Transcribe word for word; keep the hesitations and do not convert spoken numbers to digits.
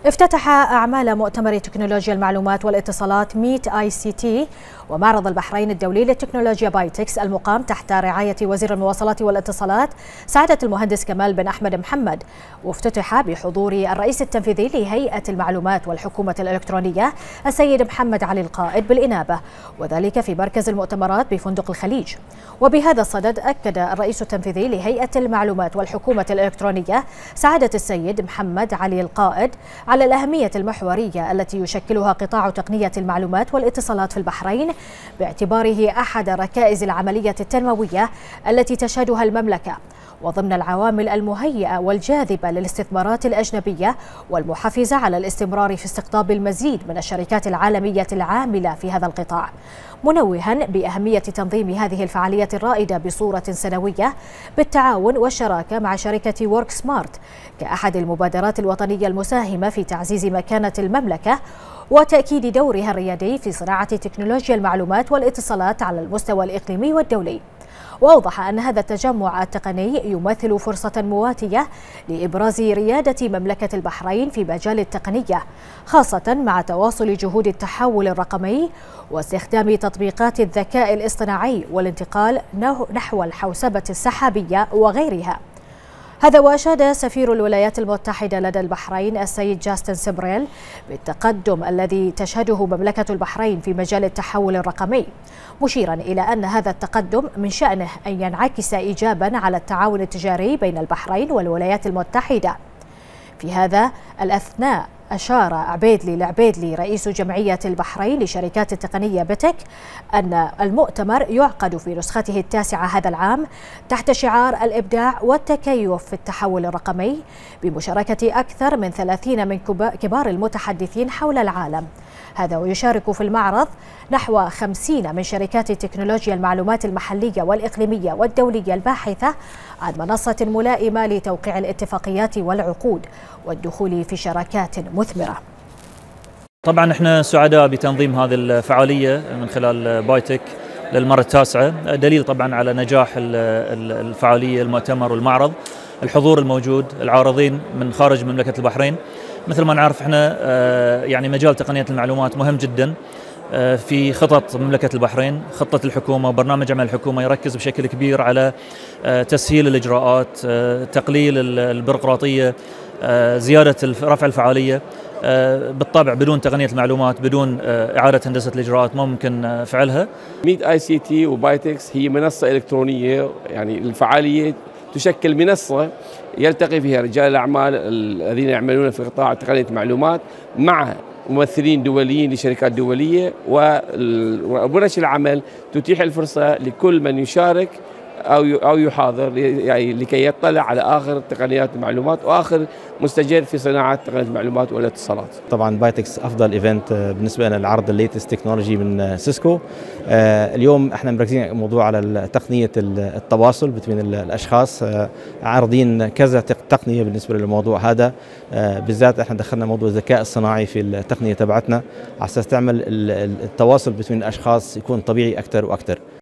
افتتح أعمال مؤتمر تكنولوجيا المعلومات والاتصالات ميت آي سي تي ومعرض البحرين الدولي للتكنولوجيا بايتكس المقام تحت رعاية وزير المواصلات والاتصالات سعادة المهندس كمال بن أحمد محمد، وافتتح بحضور الرئيس التنفيذي لهيئة المعلومات والحكومة الإلكترونية السيد محمد علي القائد بالإنابة، وذلك في مركز المؤتمرات بفندق الخليج. وبهذا الصدد أكد الرئيس التنفيذي لهيئة المعلومات والحكومة الإلكترونية سعادة السيد محمد علي القائد على الأهمية المحورية التي يشكلها قطاع تقنية المعلومات والاتصالات في البحرين، باعتباره أحد ركائز العملية التنموية التي تشهدها المملكة، وضمن العوامل المهيئة والجاذبة للاستثمارات الأجنبية والمحفزة على الاستمرار في استقطاب المزيد من الشركات العالمية العاملة في هذا القطاع، منوها بأهمية تنظيم هذه الفعالية الرائدة بصورة سنوية بالتعاون والشراكة مع شركة وورك سمارت كأحد المبادرات الوطنية المساهمة في تعزيز مكانة المملكة وتأكيد دورها الريادي في صناعة تكنولوجيا المعلومات والاتصالات على المستوى الإقليمي والدولي. وأوضح أن هذا التجمع التقني يمثل فرصة مواتية لإبراز ريادة مملكة البحرين في مجال التقنية، خاصة مع تواصل جهود التحول الرقمي واستخدام تطبيقات الذكاء الاصطناعي والانتقال نحو الحوسبة السحابية وغيرها. هذا وأشاد سفير الولايات المتحدة لدى البحرين السيد جاستن سبريل بالتقدم الذي تشهده مملكة البحرين في مجال التحول الرقمي، مشيرا إلى أن هذا التقدم من شأنه أن ينعكس إيجابا على التعاون التجاري بين البحرين والولايات المتحدة. في هذا الأثناء أشار عبيدلي العبيدلي رئيس جمعية البحرين لشركات التقنية بتك أن المؤتمر يعقد في نسخته التاسعة هذا العام تحت شعار الإبداع والتكيف في التحول الرقمي، بمشاركة أكثر من ثلاثين من كبار المتحدثين حول العالم. هذا ويشارك في المعرض نحو خمسين من شركات تكنولوجيا المعلومات المحلية والإقليمية والدولية الباحثة عن منصة ملائمة لتوقيع الاتفاقيات والعقود والدخول في شراكات مثمرة. طبعا احنا سعداء بتنظيم هذه الفعالية من خلال بايتك للمرة التاسعة، دليل طبعا على نجاح الفعالية المؤتمر والمعرض، الحضور الموجود، العارضين من خارج مملكة البحرين. مثل ما نعرف احنا يعني مجال تقنية المعلومات مهم جدا في خطط مملكة البحرين، خطة الحكومة وبرنامج عمل الحكومة يركز بشكل كبير على تسهيل الإجراءات، تقليل البيروقراطية، زيادة رفع الفعالية. بالطبع بدون تقنية المعلومات، بدون إعادة هندسة الإجراءات ما ممكن فعلها. ميت آي سي تي وبايتكس هي منصة إلكترونية، يعني الفعالية تشكل منصة يلتقي فيها رجال الأعمال الذين يعملون في قطاع تقنية المعلومات مع ممثلين دوليين لشركات دولية، وورش العمل تتيح الفرصة لكل من يشارك أو أو يحاضر يعني لكي يطلع على آخر تقنيات المعلومات وآخر مستجد في صناعة تقنية المعلومات والاتصالات. طبعا بايتكس أفضل إيفنت بالنسبة لنا لعرض الليتست تكنولوجي من سيسكو. اليوم احنا مركزين موضوع على تقنية التواصل بين الأشخاص، عارضين كذا تقنية بالنسبة للموضوع هذا، بالذات احنا دخلنا موضوع الذكاء الصناعي في التقنية تبعتنا على أساس تعمل التواصل بين الأشخاص يكون طبيعي أكثر وأكثر.